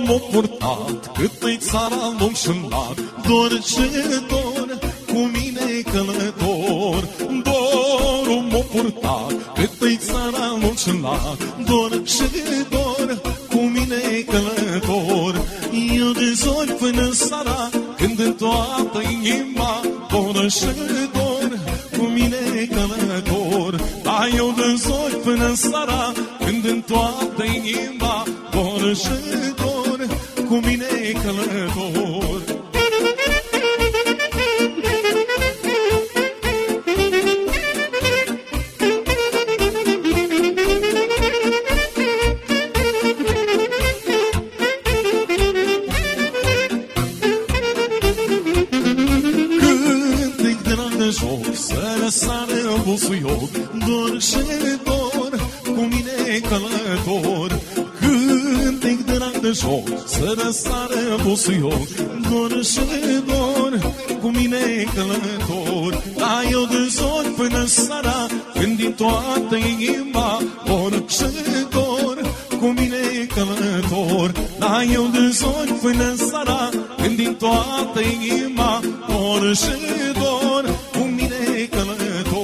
m-a purtat, cât-i țara lung și lat, dor și dor, cu mine călător. Dorul m-a purtat, cât-i țara lung și lat, dor și dor, cu mine călător. Eu de zori până seara, când în toată inima, dor și dor, cu mine călător. Da, eu de zori până seara, când în toată inima, dor și dor, cu mine călător. Sară busuioc, dor și dor, cu mine călător. Cântec de rang de joc, să răsară busuioc, dor și dor, cu mine călător. Da, eu de zori până seara, când din toată inima, dor și dor, cu mine călător. Da, eu de zori până seara, când din toată inima, dor și dor, cu mine călător.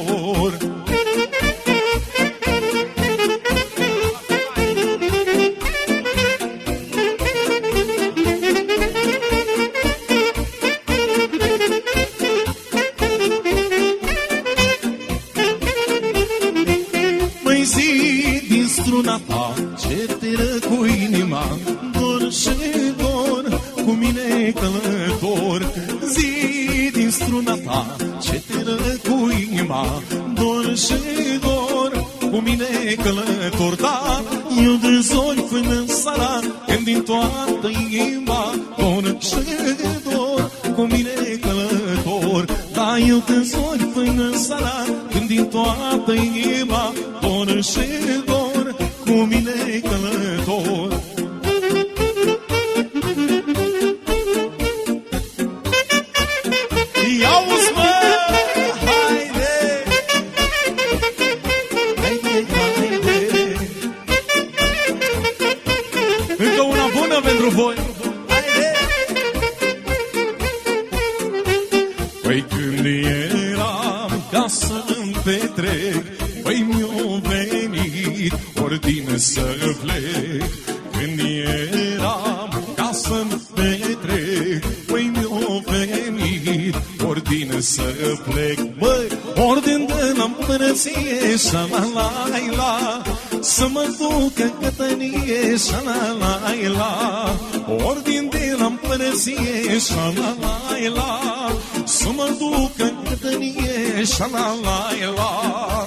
Măi zi din struna ta, ce te ră cu inima, dor și dor, cu mine călător. Zi din struna ta, ce te ră cu inima, dor și dor, cu mine călător. Da, eu de zori până seara, când din toată inima, dor și dor, cu mine călător. Da, eu de zori până seara, când din toată inima, dor și dor, cu mine călător. Ia-uzi, mă! Haide! Haide, haide! Încă una bună pentru voi! Haide! Păi când eram ca să-mi petrec, păi mi-o venit ordine să plec. Când eram ca să-mi petrec, păi mi-o venit ordine să plec. Băi, ordin de la împărăție, șa-la-la-la, să mă duc în cătănie, șa-la-la-la. Ordin de la împărăție, șa-la-la-la, să mă duc în cătănie, șa-la-la-la.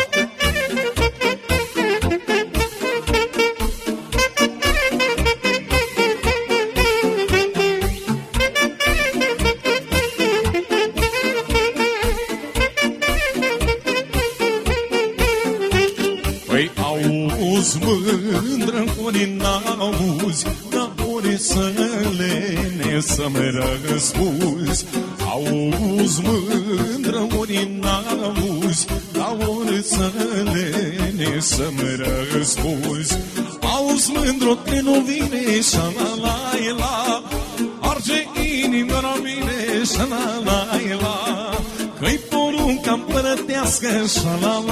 Auzi, mândră, ori n-auzi, dar ori să lene să-mi răspunzi. Auzi, mândră, ori n-auzi, dar ori să lene să-mi răspunzi. Auzi, mândră, că nu vine șa-la-la-la, arge inima la mine șa-la-la-la, că-i porunca împărătească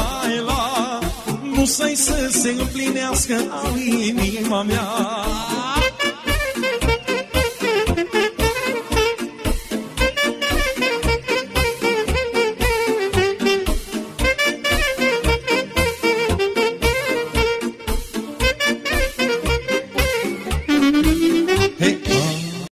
șa-la-la-la, nu să-i să se împlinească al inima mea.